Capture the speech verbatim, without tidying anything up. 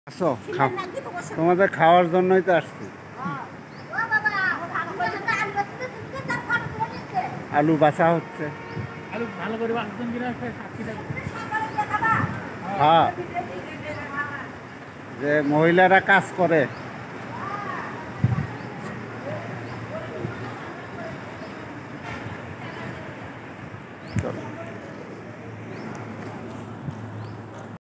আসো খাও, তোমাদের খাওয়ার জন্যই তো আসছি। আলু বাছা হচ্ছে। হ্যাঁ, যে মহিলারা কাজ করে। চলো।